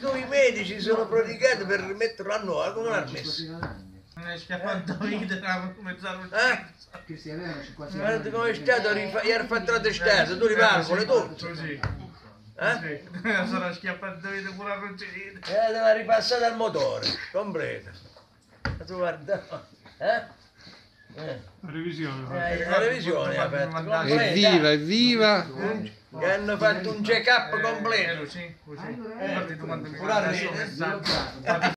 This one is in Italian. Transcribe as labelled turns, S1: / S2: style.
S1: dove i medici sono prodigati per rimetterlo a nuovo, come l'ha messo?
S2: Non è scappato vita, come sarà
S3: Che si avevano 50
S1: Guarda come è stato, gli ha fatto la testata, tu rimarcole tutto.
S2: così.
S1: Eh?
S2: Sarà scappato vita pure a ruggine.
S1: Deve ripassare al motore, completo. Ma tu guarda,
S4: Revisione.
S1: la revisione ha fatto, completa.
S5: Evviva, evviva!
S1: Che hanno fatto un check-up completo.
S2: Così, così. Guardi tu quando mi
S1: Pure a
S2: manda il suo
S1: rete.
S2: messaggio.